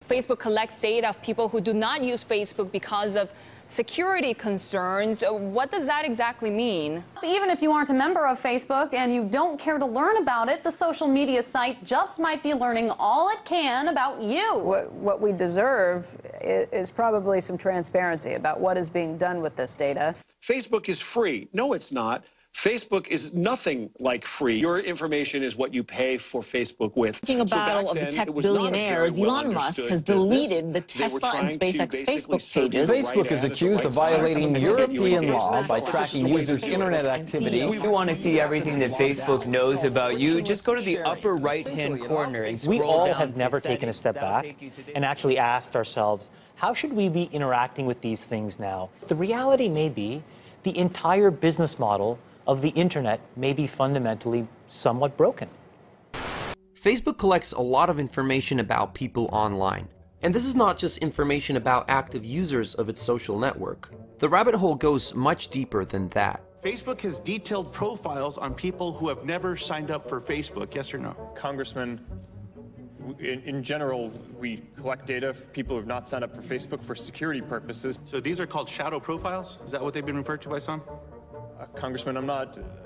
Facebook collects data of people who do not use Facebook because of security concerns. What does that exactly mean? Even if you aren't a member of Facebook and you don't care to learn about it, the social media site just might be learning all it can about you. What we deserve is probably some transparency about what is being done with this data. Facebook is free. No, it's not. Facebook is nothing like free. Your information is what you pay for Facebook with. Speaking of battle of the tech billionaires, Elon Musk has deleted the Tesla and SpaceX Facebook pages. Facebook is accused of violating European law by tracking users' internet activity. If you want to see everything that Facebook knows about you, just go to the upper right-hand corner and scroll down. We all have never taken a step back and actually asked ourselves, how should we be interacting with these things now? The reality may be the entire business model of the internet may be fundamentally somewhat broken. Facebook collects a lot of information about people online. And this is not just information about active users of its social network. The rabbit hole goes much deeper than that. Facebook has detailed profiles on people who have never signed up for Facebook, yes or no? Congressman, in general, we collect data for people who have not signed up for Facebook for security purposes. So these are called shadow profiles? Is that what they've been referred to by some? Congressman, I'm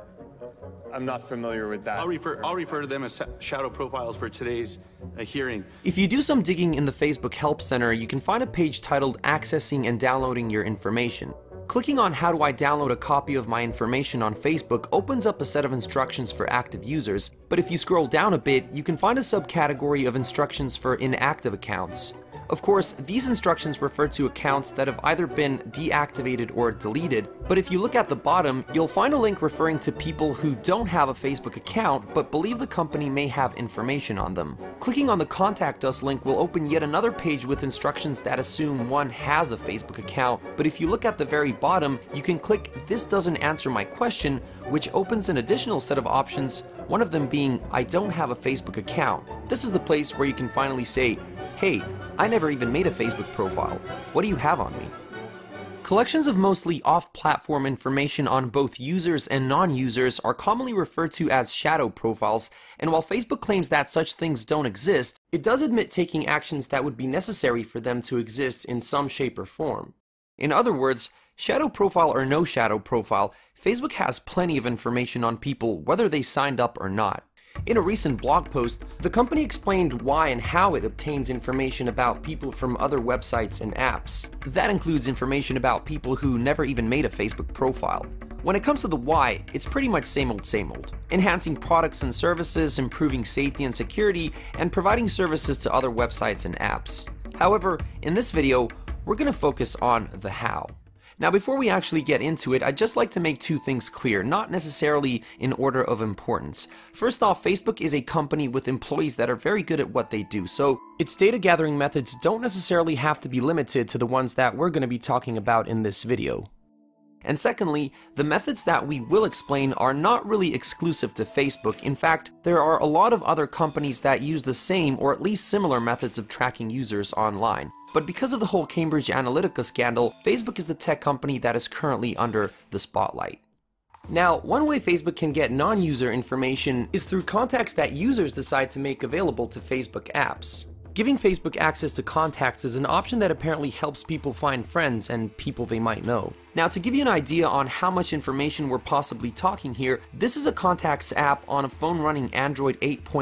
not familiar with that. I'll refer to them as shadow profiles for today's hearing. If you do some digging in the Facebook Help Center, you can find a page titled Accessing and Downloading Your Information. Clicking on How do I download a copy of my information on Facebook opens up a set of instructions for active users, but if you scroll down a bit, you can find a subcategory of instructions for inactive accounts. Of course, these instructions refer to accounts that have either been deactivated or deleted, but if you look at the bottom, you'll find a link referring to people who don't have a Facebook account but believe the company may have information on them. Clicking on the Contact Us link will open yet another page with instructions that assume one has a Facebook account, but if you look at the very bottom, you can click This doesn't answer my question, which opens an additional set of options, one of them being I don't have a Facebook account. This is the place where you can finally say, hey, I never even made a Facebook profile. What do you have on me? Collections of mostly off-platform information on both users and non-users are commonly referred to as shadow profiles, and while Facebook claims that such things don't exist, it does admit taking actions that would be necessary for them to exist in some shape or form. In other words, shadow profile or no shadow profile, Facebook has plenty of information on people whether they signed up or not. In a recent blog post, the company explained why and how it obtains information about people from other websites and apps. That includes information about people who never even made a Facebook profile. When it comes to the why, it's pretty much same old, enhancing products and services, improving safety and security, and providing services to other websites and apps. However, in this video, we're going to focus on the how. Now, before we actually get into it, I'd just like to make two things clear, not necessarily in order of importance. First off, Facebook is a company with employees that are very good at what they do, so its data gathering methods don't necessarily have to be limited to the ones that we're going to be talking about in this video. And secondly, the methods that we will explain are not really exclusive to Facebook. In fact, there are a lot of other companies that use the same or at least similar methods of tracking users online. But because of the whole Cambridge Analytica scandal, Facebook is the tech company that is currently under the spotlight. Now, one way Facebook can get non-user information is through contacts that users decide to make available to Facebook apps. Giving Facebook access to contacts is an option that apparently helps people find friends and people they might know. Now, to give you an idea on how much information we're possibly talking here, this is a contacts app on a phone running Android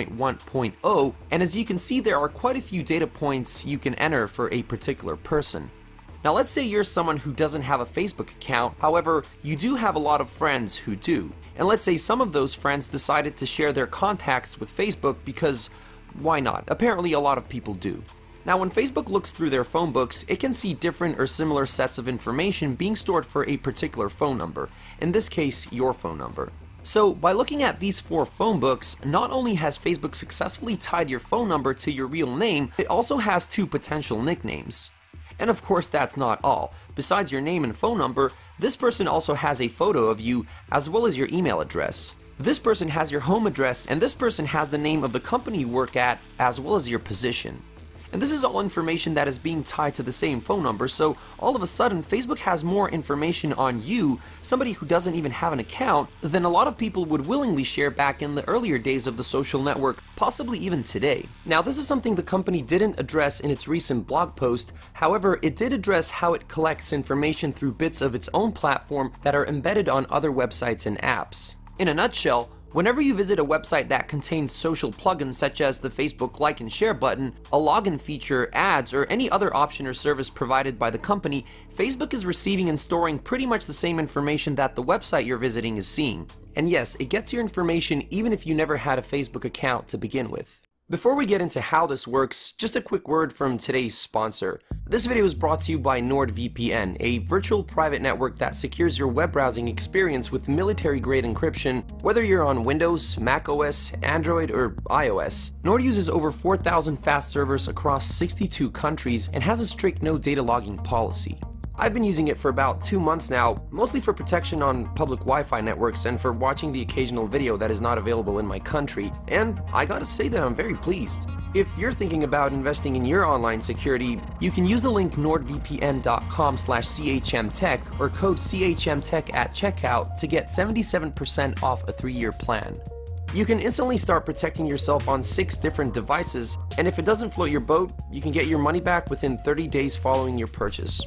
8.1.0, and as you can see, there are quite a few data points you can enter for a particular person. Now, let's say you're someone who doesn't have a Facebook account, however, you do have a lot of friends who do. And let's say some of those friends decided to share their contacts with Facebook because why not? Apparently a lot of people do. Now, when Facebook looks through their phone books, it can see different or similar sets of information being stored for a particular phone number, in this case, your phone number. So, by looking at these 4 phone books, not only has Facebook successfully tied your phone number to your real name, it also has 2 potential nicknames. And of course, that's not all. Besides your name and phone number, this person also has a photo of you, as well as your email address. This person has your home address, and this person has the name of the company you work at, as well as your position. And this is all information that is being tied to the same phone number, so all of a sudden Facebook has more information on you, somebody who doesn't even have an account, than a lot of people would willingly share back in the earlier days of the social network, possibly even today. Now, this is something the company didn't address in its recent blog post. However, it did address how it collects information through bits of its own platform that are embedded on other websites and apps. In a nutshell, whenever you visit a website that contains social plugins such as the Facebook like and share button, a login feature, ads, or any other option or service provided by the company, Facebook is receiving and storing pretty much the same information that the website you're visiting is seeing. And yes, it gets your information even if you never had a Facebook account to begin with. Before we get into how this works, just a quick word from today's sponsor. This video is brought to you by NordVPN, a virtual private network that secures your web browsing experience with military-grade encryption, whether you're on Windows, Mac OS, Android, or iOS. Nord uses over 4,000 fast servers across 62 countries and has a strict no data logging policy. I've been using it for about 2 months now, mostly for protection on public Wi-Fi networks and for watching the occasional video that is not available in my country, and I gotta say that I'm very pleased. If you're thinking about investing in your online security, you can use the link nordvpn.com/chmtech or code chmtech at checkout to get 77% off a 3-year plan. You can instantly start protecting yourself on 6 different devices, and if it doesn't float your boat, you can get your money back within 30 days following your purchase.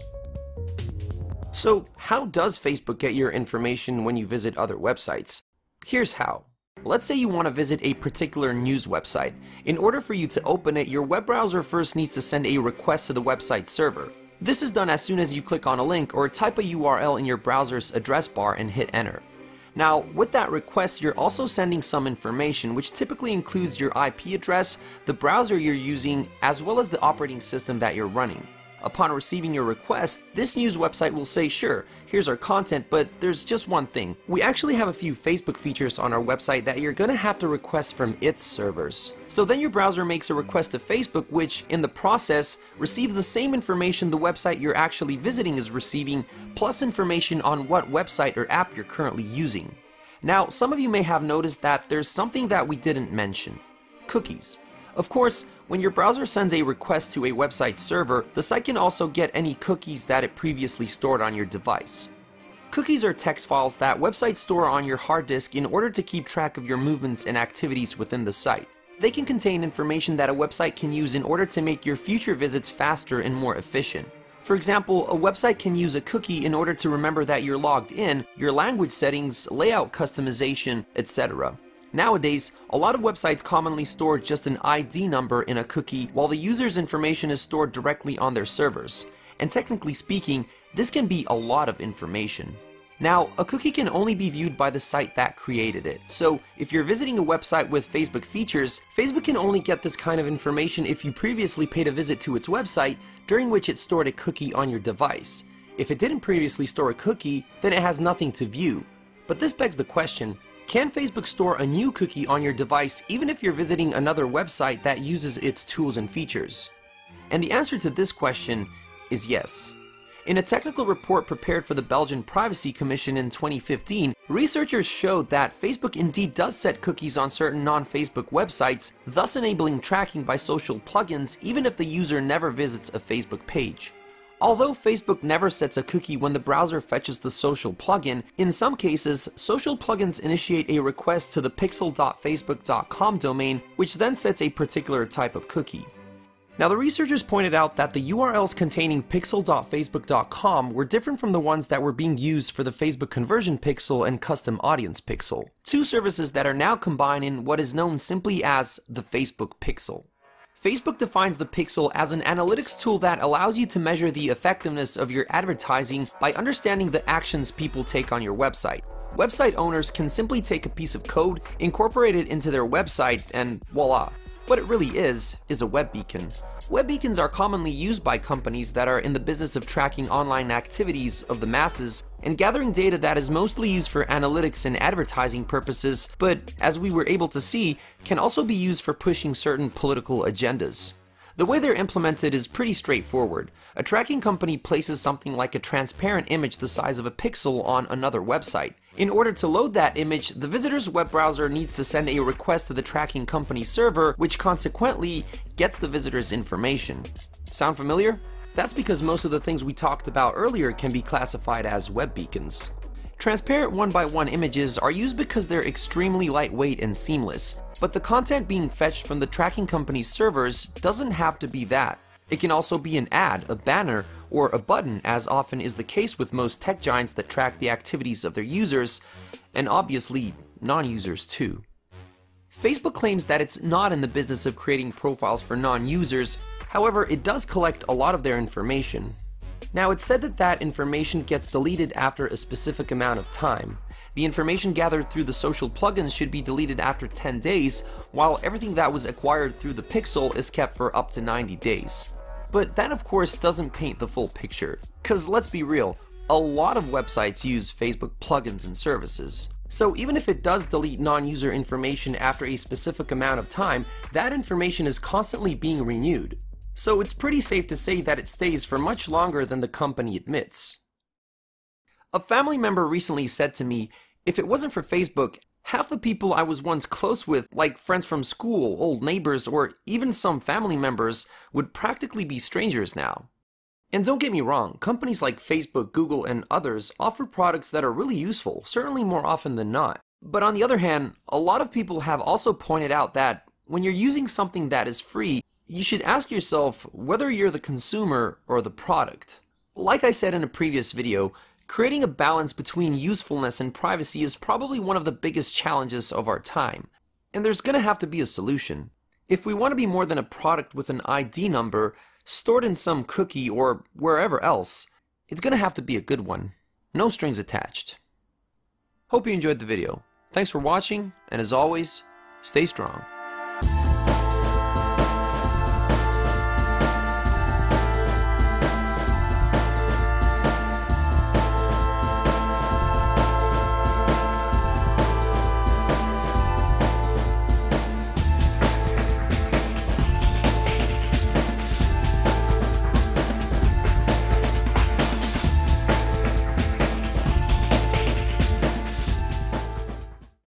So, how does Facebook get your information when you visit other websites? Here's how. Let's say you want to visit a particular news website. In order for you to open it, your web browser first needs to send a request to the website server. This is done as soon as you click on a link or type a URL in your browser's address bar and hit enter. Now, with that request, you're also sending some information, which typically includes your IP address, the browser you're using, as well as the operating system that you're running. Upon receiving your request, this news website will say, sure, here's our content, but there's just one thing. We actually have a few Facebook features on our website that you're gonna have to request from its servers. So then your browser makes a request to Facebook, which, in the process, receives the same information the website you're actually visiting is receiving, plus information on what website or app you're currently using. Now, some of you may have noticed that there's something that we didn't mention: cookies. Of course, when your browser sends a request to a website server, the site can also get any cookies that it previously stored on your device. Cookies are text files that websites store on your hard disk in order to keep track of your movements and activities within the site. They can contain information that a website can use in order to make your future visits faster and more efficient. For example, a website can use a cookie in order to remember that you're logged in, your language settings, layout customization, etc. Nowadays, a lot of websites commonly store just an ID number in a cookie while the user's information is stored directly on their servers. And technically speaking, this can be a lot of information. Now, a cookie can only be viewed by the site that created it. So, if you're visiting a website with Facebook features, Facebook can only get this kind of information if you previously paid a visit to its website during which it stored a cookie on your device. If it didn't previously store a cookie, then it has nothing to view. But this begs the question, can Facebook store a new cookie on your device even if you're visiting another website that uses its tools and features? And the answer to this question is yes. In a technical report prepared for the Belgian Privacy Commission in 2015, researchers showed that Facebook indeed does set cookies on certain non-Facebook websites, thus enabling tracking by social plugins even if the user never visits a Facebook page. Although Facebook never sets a cookie when the browser fetches the social plugin, in some cases, social plugins initiate a request to the pixel.facebook.com domain, which then sets a particular type of cookie. Now, the researchers pointed out that the URLs containing pixel.facebook.com were different from the ones that were being used for the Facebook Conversion Pixel and Custom Audience Pixel, 2 services that are now combined in what is known simply as the Facebook Pixel. Facebook defines the pixel as an analytics tool that allows you to measure the effectiveness of your advertising by understanding the actions people take on your website. Website owners can simply take a piece of code, incorporate it into their website, and voila. What it really is a web beacon. Web beacons are commonly used by companies that are in the business of tracking online activities of the masses and gathering data that is mostly used for analytics and advertising purposes, but as we were able to see, can also be used for pushing certain political agendas. The way they're implemented is pretty straightforward. A tracking company places something like a transparent image the size of a pixel on another website. In order to load that image, the visitor's web browser needs to send a request to the tracking company's server, which consequently gets the visitor's information. Sound familiar? That's because most of the things we talked about earlier can be classified as web beacons. Transparent one-by-one images are used because they're extremely lightweight and seamless, but the content being fetched from the tracking company's servers doesn't have to be that. It can also be an ad, a banner, or a button, as often is the case with most tech giants that track the activities of their users, and obviously non-users too. Facebook claims that it's not in the business of creating profiles for non-users, however, it does collect a lot of their information. Now, it's said that that information gets deleted after a specific amount of time. The information gathered through the social plugins should be deleted after 10 days, while everything that was acquired through the pixel is kept for up to 90 days. But that of course doesn't paint the full picture, cause let's be real, a lot of websites use Facebook plugins and services. So even if it does delete non-user information after a specific amount of time, that information is constantly being renewed. So it's pretty safe to say that it stays for much longer than the company admits. A family member recently said to me, if it wasn't for Facebook, half the people I was once close with, like friends from school, old neighbors, or even some family members, would practically be strangers now. And don't get me wrong, companies like Facebook, Google, and others offer products that are really useful, certainly more often than not. But on the other hand, a lot of people have also pointed out that when you're using something that is free, you should ask yourself whether you're the consumer or the product. Like I said in a previous video, creating a balance between usefulness and privacy is probably one of the biggest challenges of our time. And there's gonna have to be a solution. If we want to be more than a product with an ID number stored in some cookie or wherever else, it's gonna have to be a good one. No strings attached. Hope you enjoyed the video. Thanks for watching, and as always, stay strong.